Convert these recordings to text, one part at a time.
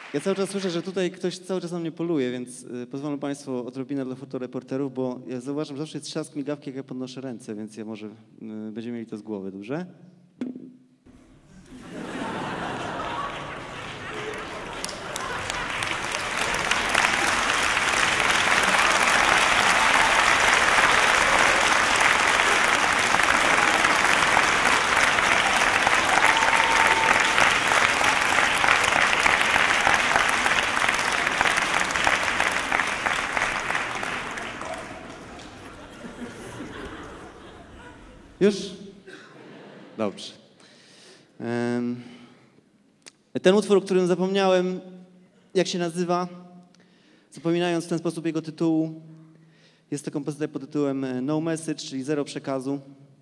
Ja cały czas słyszę, że tutaj ktoś cały czas na mnie poluje, więc pozwolą Państwo odrobinę dla fotoreporterów, bo ja zauważam, że zawsze jest trzask migawki, jak ja podnoszę ręce, więc ja może będziemy mieli to z głowy, dobrze? Już? Dobrze. Ten utwór, o którym zapomniałem, jak się nazywa, zapominając w ten sposób jego tytułu, jest to kompozycja pod tytułem No Message, czyli Zero Przekazu.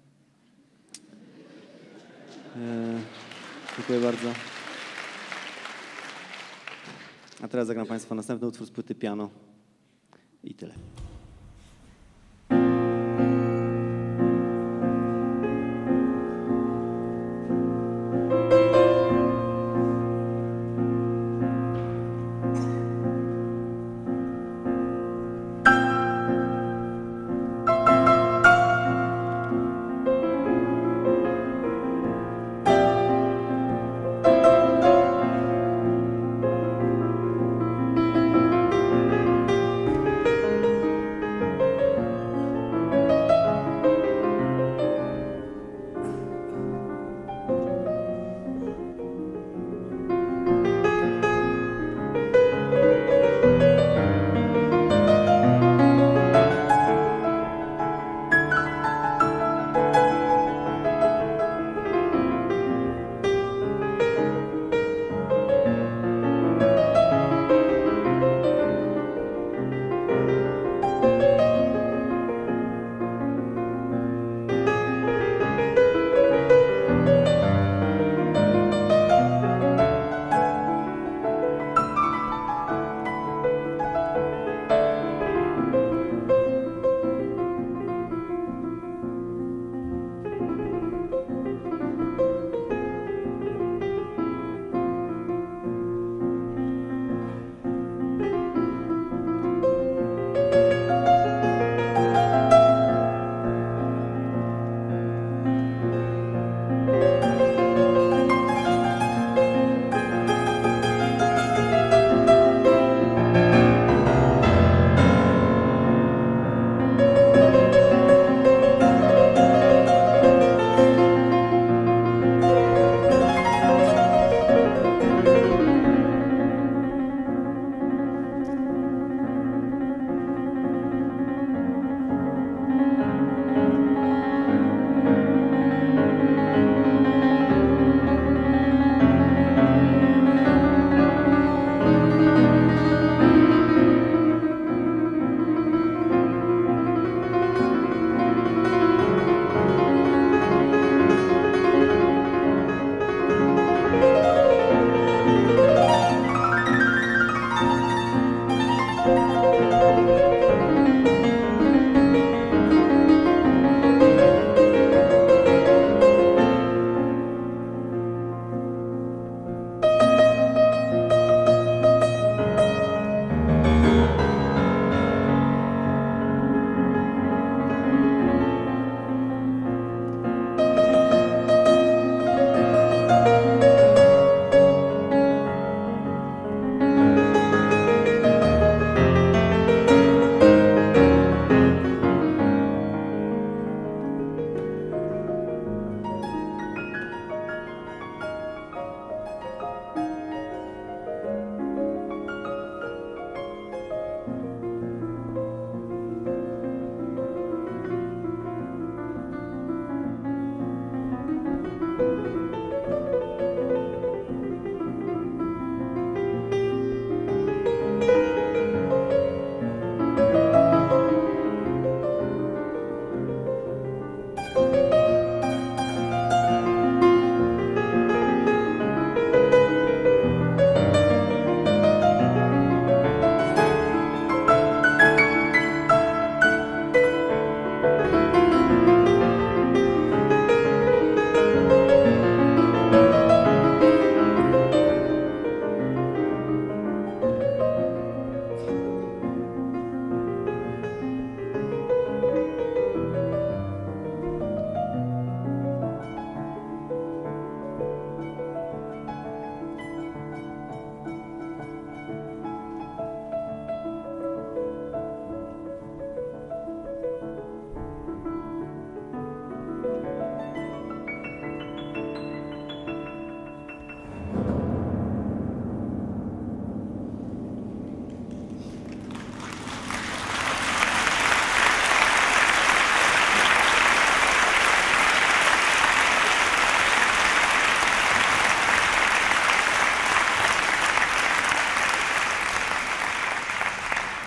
Dziękuję bardzo. A teraz zagram Państwu następny utwór z płyty Piano i tyle.